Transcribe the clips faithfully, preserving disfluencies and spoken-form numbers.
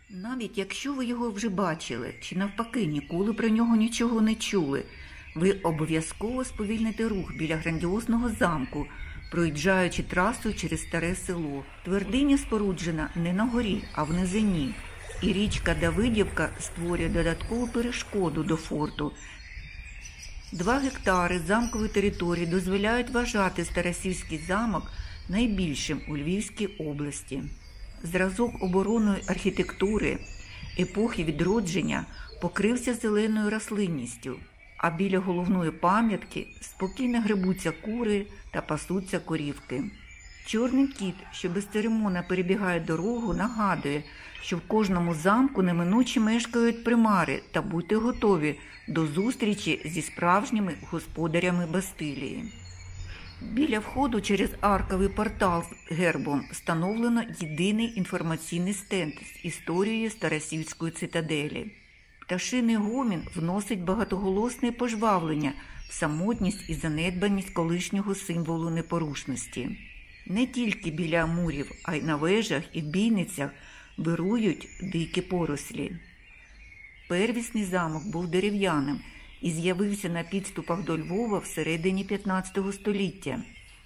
Навіть якщо ви його вже бачили, чи навпаки ніколи про нього нічого не чули, ви обов'язково сповільните рух біля грандіозного замку, проїжджаючи трасою через старе село. Твердиня споруджена не на горі, а в низині, і річка Давидівка створює додаткову перешкоду до форту. Два гектари замкової території дозволяють вважати Старосільський замок найбільшим у Львівській області. Зразок оборонної архітектури епохи відродження покрився зеленою рослинністю, а біля головної пам'ятки спокійно грибуться кури та пасуться корівки. Чорний кіт, що безцеремонно перебігає дорогу, нагадує, що в кожному замку неминуче мешкають примари, та будьте готові до зустрічі зі справжніми господарями Бастилії. Біля входу через арковий портал з гербом встановлено єдиний інформаційний стенд з історією Старосільської цитаделі. Пташиний гомін вносить багатоголосне пожвавлення в самотність і занедбаність колишнього символу непорушності. Не тільки біля мурів, а й на вежах і в бійницях вирують дикі порослі. Первісний замок був дерев'яним і з'явився на підступах до Львова всередині п'ятнадцятого століття.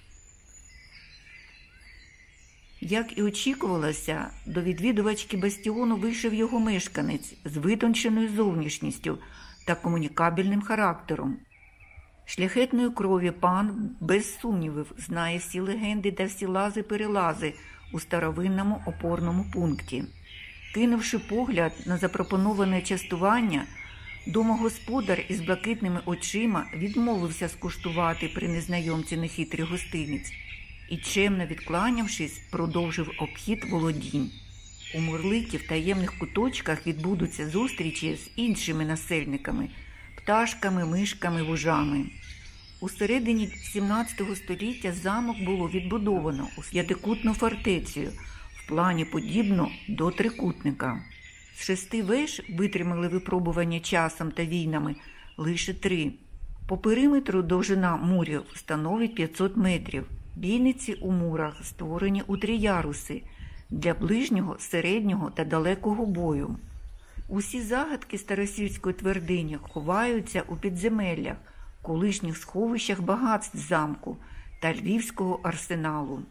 Як і очікувалося, до відвідувачки бастіону вийшов його мешканець з витонченою зовнішністю та комунікабельним характером. Шляхетної крові пан, без сумнівів, знає всі легенди та всі лази-перелази у старовинному опорному пункті. Кинувши погляд на запропоноване частування, домогосподар із блакитними очима відмовився скуштувати при незнайомці нехитрий гостинець і, чемно відкланявшись, продовжив обхід володінь. У мурликів таємних куточках відбудуться зустрічі з іншими насельниками – пташками, мишками, вужами. У середині сімнадцятого століття замок було відбудовано у п'ятикутну фортецю, в плані подібну до трикутника. З шести веж витримали випробування часом та війнами лише три. По периметру довжина мурів становить п'ятсот метрів. Бійниці у мурах створені у три яруси для ближнього, середнього та далекого бою. Усі загадки Старосільської твердині ховаються у підземеллях, колишніх сховищах багатств замку та Львівського арсеналу.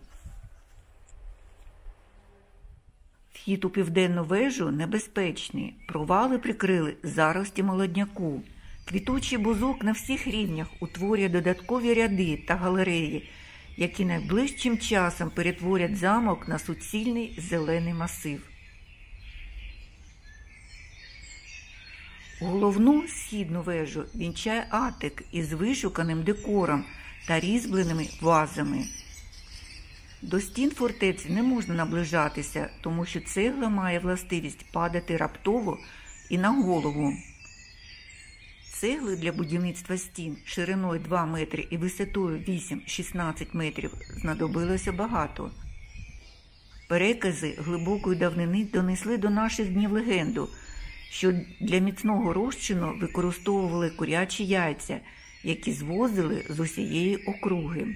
Вхід у південну вежу небезпечний, провали прикрили зарості молодняку. Квітучий бузок на всіх рівнях утворює додаткові ряди та галереї, які найближчим часом перетворять замок на суцільний зелений масив. Головну східну вежу вінчає атик із вишуканим декором та різьбленими вазами. До стін фортеці не можна наближатися, тому що цегла має властивість падати раптово і на голову. Цегли для будівництва стін шириною два метри і висотою вісім-шістнадцять метрів знадобилося багато. Перекази глибокої давнини донесли до наших днів легенду, що для міцного розчину використовували курячі яйця, які звозили з усієї округи.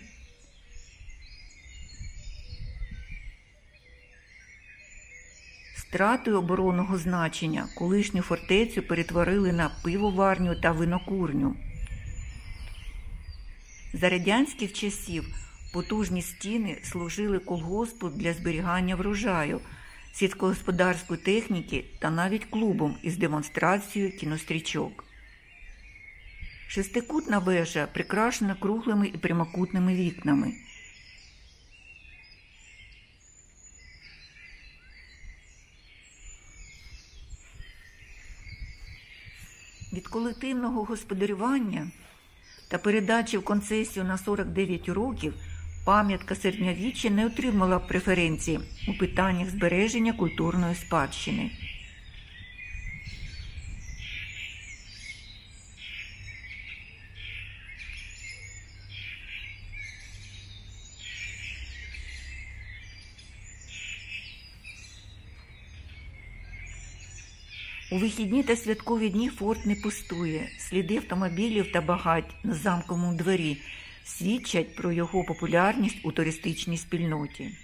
Стратою оборонного значення колишню фортецю перетворили на пивоварню та винокурню. За радянських часів потужні стіни служили колгоспу для зберігання врожаю, сільськогосподарської техніки та навіть клубом із демонстрацією кінострічок. Шестикутна вежа прикрашена круглими і прямокутними вікнами. Від колективного господарювання та передачі в концесію на сорок дев'ять років пам'ятка середньовіччя не отримала преференції у питаннях збереження культурної спадщини. У вихідні та святкові дні форт не пустує. Сліди автомобілів та багать на замковому дворі свідчать про його популярність у туристичній спільноті.